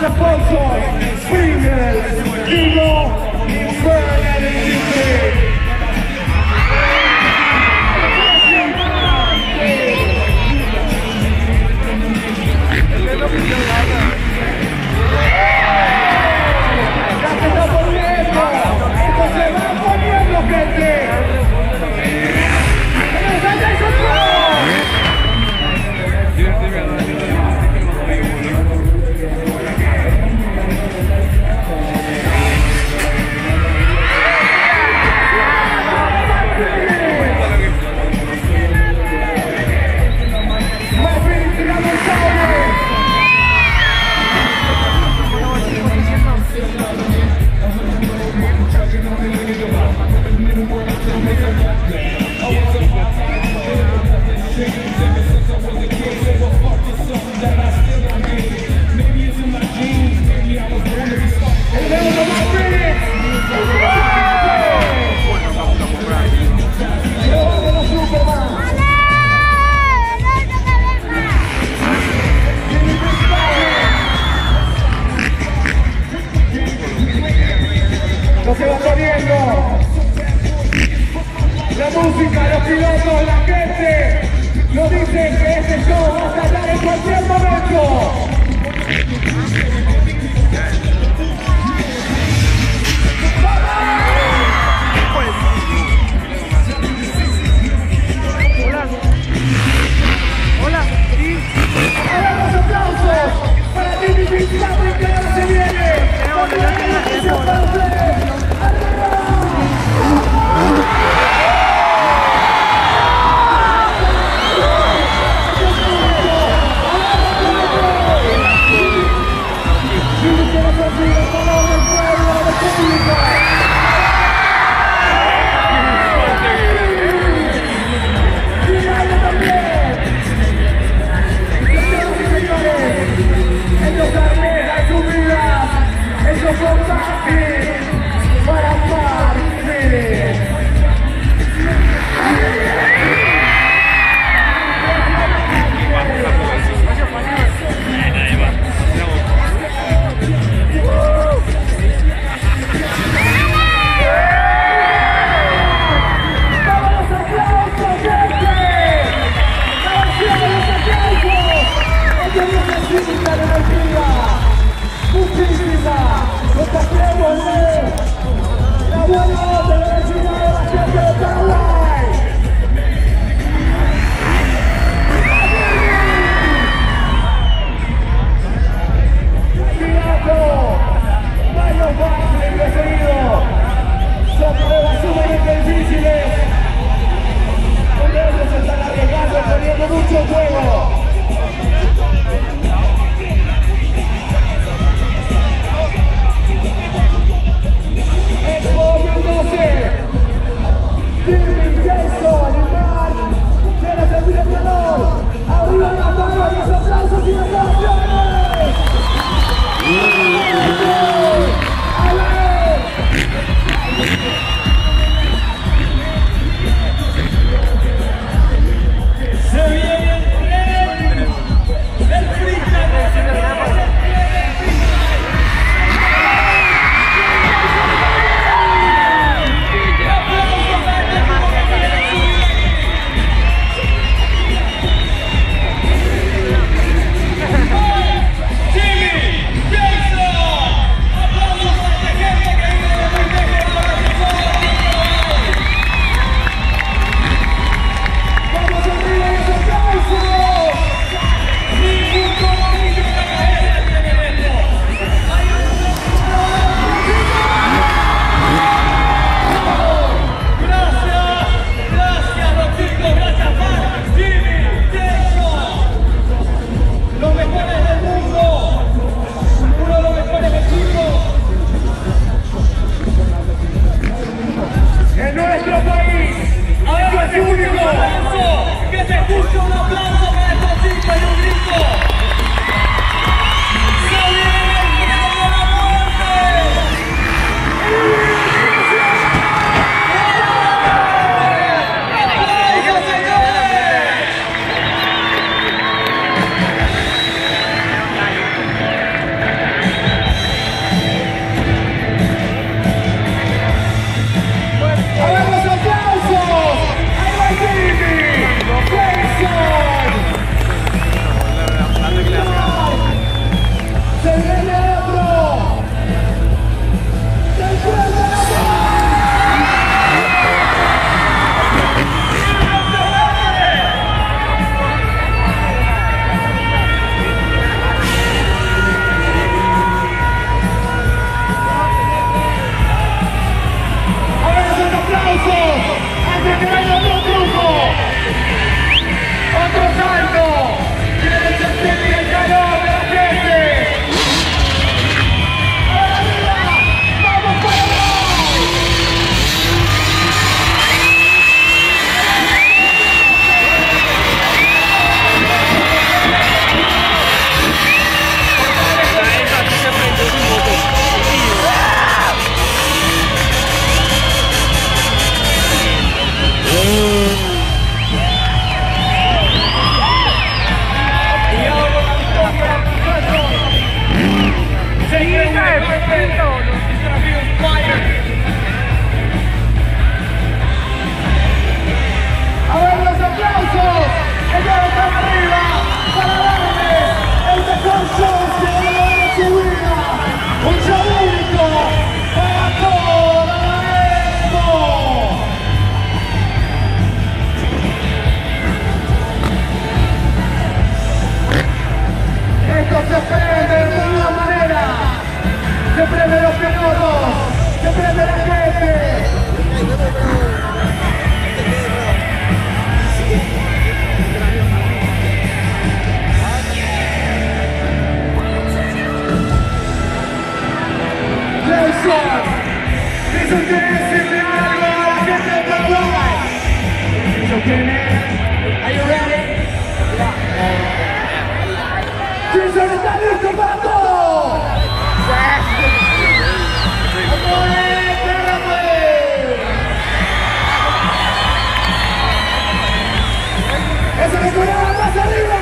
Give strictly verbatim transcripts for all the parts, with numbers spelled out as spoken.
sponsors, Pringles, Kilo, Infernal Industry. Lo que va corriendo, la música, los pilotos, la gente, nos dicen que este show va a estallar en cualquier momento. Hola. Hola. ¿Sí? A ver los aplausos para Titi Pizarro que ahora se viene. Ellos arriesgan su vida, ellos son aquí para partir. La buena de la ciudad de la gente de Paraguay. Cuidado, varios baches preferidos. Son pruebas sumamente difíciles, donde ellos están arriesgando y poniendo mucho juego. Jimmy, Jason, Iván, ¿quieres el director? ¡Arriba la mano y los aplausos y las oraciones! ¡A ver! ¡Se viene el tren! ¡El freestyle! ¡Esa temporada más arriba!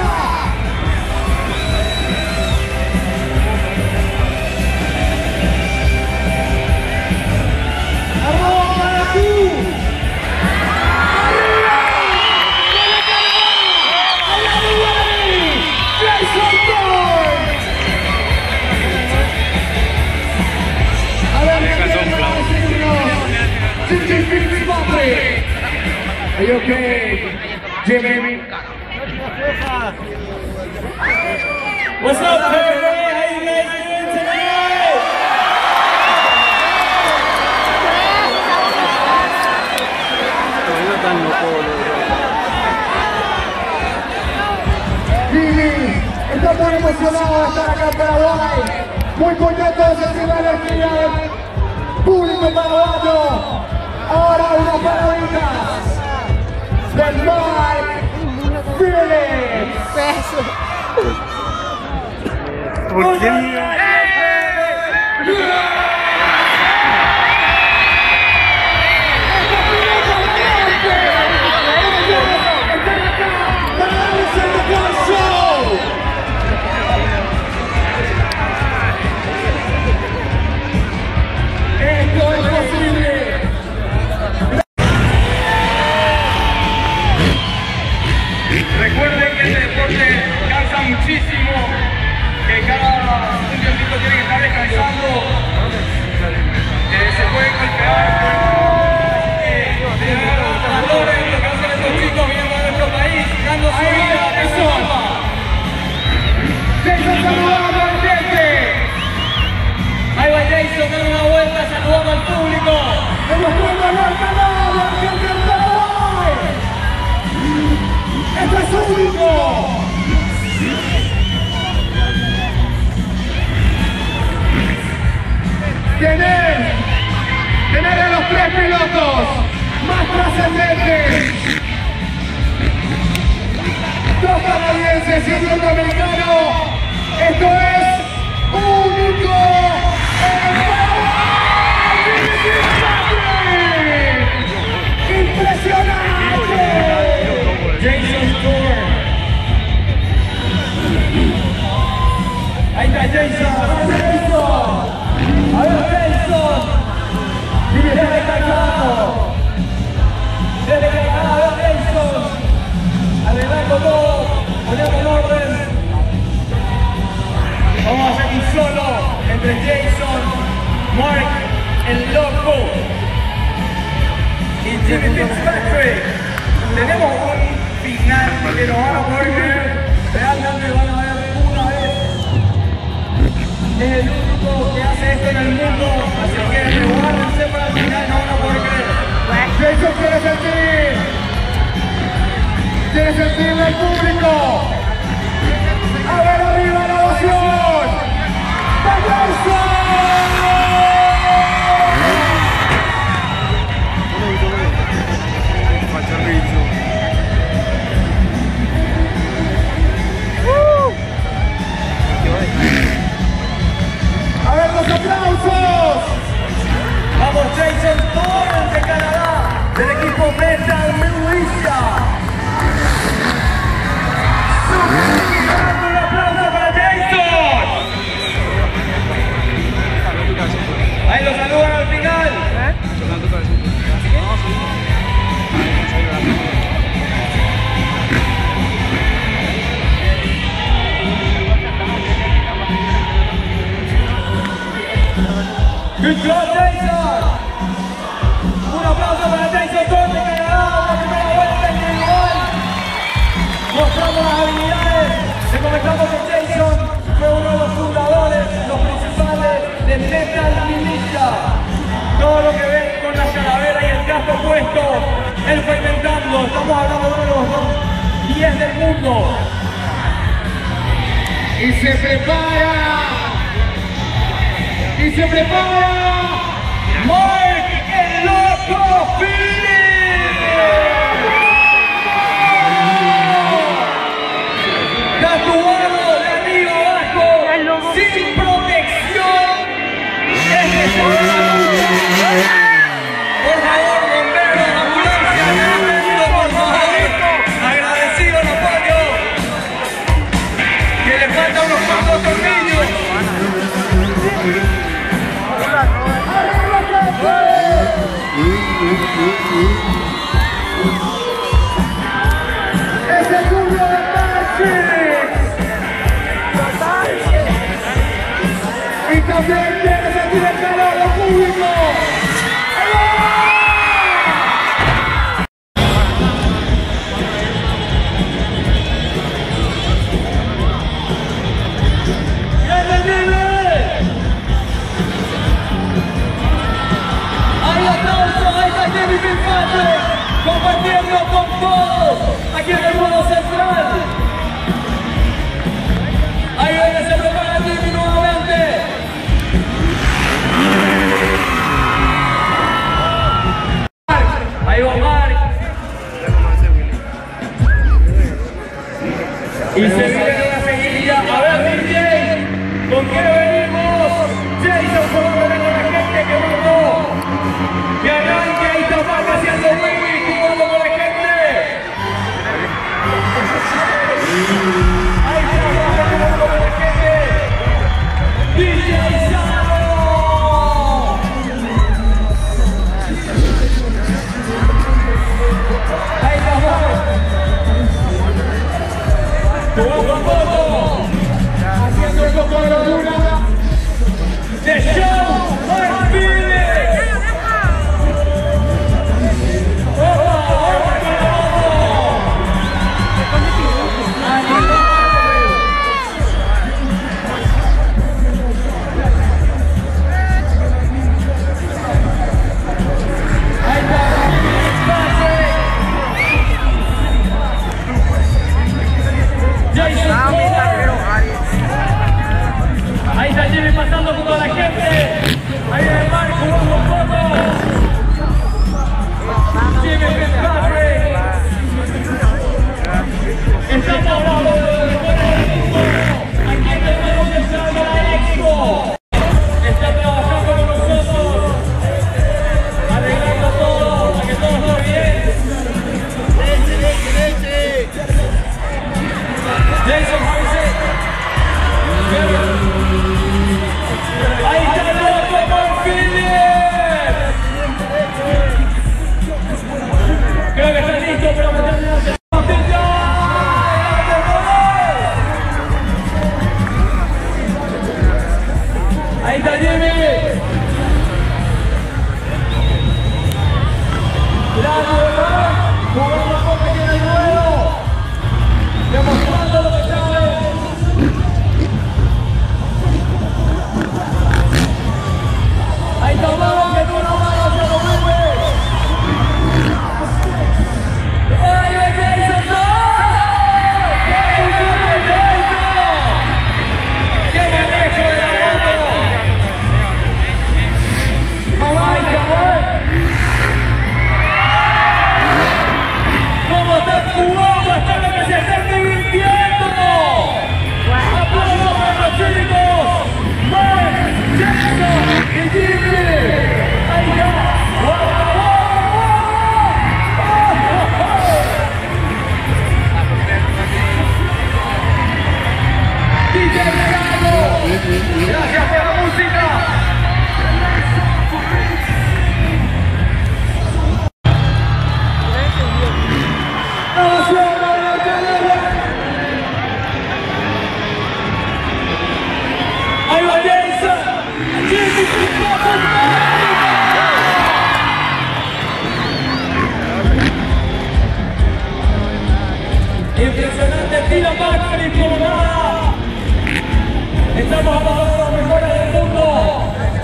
¡Arroba para tú! ¡Arriba! ¡Para Canadá! ¡A la Uruguay! ¡Jason Thorne! A ver, ¿qué tiene para decirnos? Jimmy Fitzpatrick. Are you okay, Jimmy? What's up, everybody? How you guys doing tonight? Jimmy, está muy emocionado de estar acá en Paraguay, muy contento de sentir la energía del público paraguayo. Ahora unas palabritas del Mike Phillips. ¿Por qué? Esto es posible. Recuerden que este deporte cansa muchísimo, que cada un tiempito tiene que estar descansando, que se pueden golpear. Así que valoren lo que hacen estos chicos viendo a nuestro país, dando su vida en su alma. Jason saludando al gente. Ahí va Jason, dando una vuelta, saludando al público. Demostrando el canal de la gente del Paraguay. ¡Esto es único! Tener, tener a los tres pilotos más trascendentes, dos canadienses y un norteamericano. Esto es único en Paraguay. ¡Impresionante! Jason Thorne. Ahí está Jason. Jason. A ver, Jason. Desde Canadá. Desde Canadá, a ver, Jason. Arreglando todo, poniendo en orden. Vamos a hacer un solo entre Jason, Mark, el loco, y Jimmy Fitzpatrick. Tenemos un final que nos van a poder ver. Realmente van a ver una vez. Es el único que hace esto en el mundo, así que prepárense para el final, no van a poder creer. Jason quiere sentir, quiere sentirle al público. A ver arriba la ovación. ¡De Jason! A ver los aplausos. Vamos, Jason Thorne de Canadá, del equipo Metal Militia. Un aplauso para Jason. Ahí lo saludan al final. Good job, Jason. Un aplauso para Jason Thorne de Canadá, la primera vuelta individual, mostrando las habilidades. Le comentamos que Jason fue uno de los fundadores, los principales de Metal Militia. Todo lo que ven con la calavera y el casco puesto, él fue inventando. Estamos hablando de uno de los dos diez del mundo. Y se prepara. Y se prepara. Mark el Loco Phillips. Tatuado de arriba abajo, sin protección. Este por favor, bomberos, ambulancia, por favor. Agradecido. también quiere sentir el calor del público. Compartiendo con todos aquí en el modo central. Ahí viene, se prepara Jimmy nuevamente. Ahí va Mark. Y se viene la seguidilla. A ver, D J, ¿con qué venimos? Jason, por favor, con la gente que votó. Que arranque ahí Tapac haciendo Wimmy, jugando con la gente. Ahí está, jugando con la gente. D J Sano. Ahí está, jugando a foto. Haciendo el coco de locura. The show must be ahí está Jimmy pasando junto a la gente. Ahí viene Mark jugando un poco. Jimmy Fitzpatrick. Estamos hablando de aquí en el nuevo central de la Expo. Está trabajando con nosotros, arreglando todo para que todo esté bien. Leche, leche, leche. Jason Harrison. Ahí está el loco con Phillips. Creo que está listo, pero me están dando. Ahí está Jimmy. Gracias, jugando a poco aquí en el duelo. Demostrando lo que sabe. Ahí está Maro, que tú no vas, se lo mueve. ¡Ay, ay, Jason! ¡Qué manejo de la moto! ¡Mamá, cabrón! ¿Cómo está jugando hasta lo que se está divirtiendo? ¡Aplausos para los chicos! ¡Mark, Jason y Jimmy! ¡Ahí está! ¡Wow, wow, wow! D J Sano, gracias por la música. Ahí va Jason, Jimmy Fitzpatrick. Impresionante tira backflip por nada. Estamos hablando de los mejores del mundo.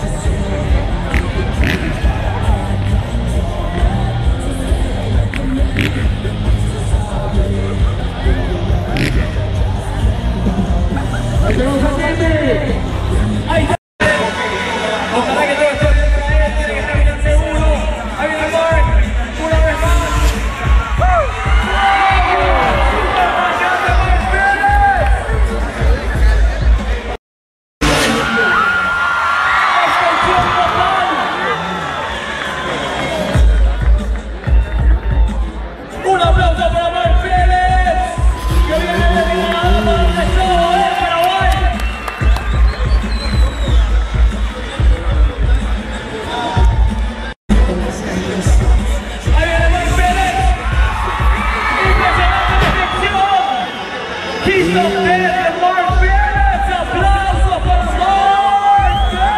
Ahí tenemos a Jimmy. Ahí está. Ojalá que todo esté bien para él, tiene que estar bien seguro. Ahí viene Mark, una vez más. Un aplauso para Mark Phillips, que viene de Granada para el estado de Paraguay. Ahí viene Mark Phillips. Impresionante definición. Quiso ver a Mark Phillips. Aplausos para Mark Phillips.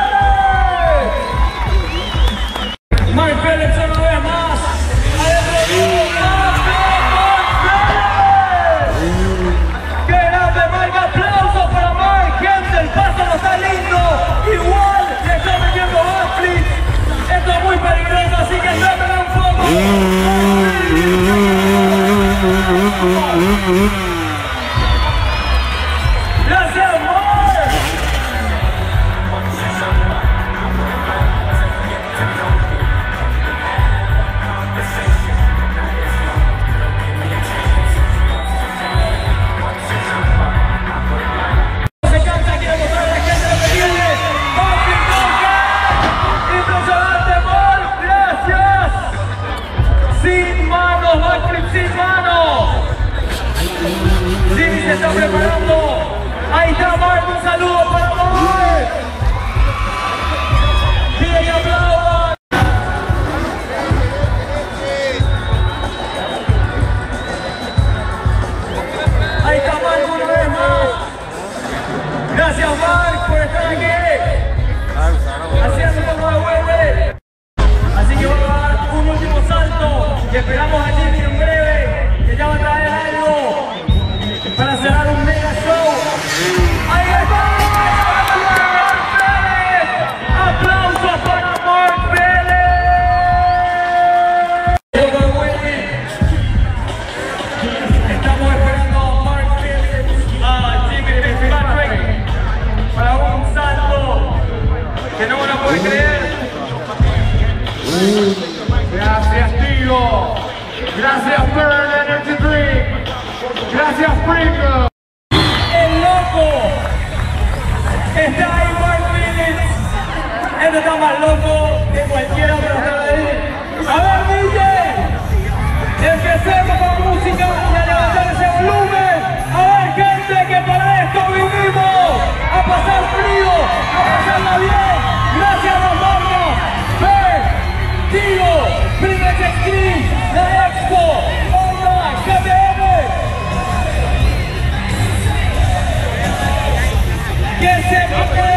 Gracias, Mark. Se cansa, quiere mostrar a la gente lo que tiene. ¡Papi Coca! ¡Impresionante, Mark! ¡Gracias! Sin manos, backflip sin manos. Jimmy se está preparando. Ahí está Mark, un saludo para Mark. Pide que aplaudan. Ahí está Mark una vez más. Gracias Mark por estar aquí. Haciendo como devuelve. Así que vamos a dar un último salto y esperamos a Jimmy en breve, que ya va a traer algo para cerrar un mega show. ¡Ahí está! ¡Mark Vélez! ¡Aplausos para Mark Vélez! Estamos esperando a Mark Vélez, a Jimmy Fitzpatrick para un salto que no van a poder creer. Gracias, tío. Gracias, Burn Energy Drink. Gracias, Pringle. ¡El loco! Está ahí Mark Vélez. Este está más loco que cualquiera para estar ahí. A ver, D J, empecemos con música y a levantar ese volumen. A ver, gente, que para esto vinimos. A pasar frío, a pasarla bien. Gracias a las marcas. Ven, Tío, Primex Extreme, la Expo, Honda, K T M. Que se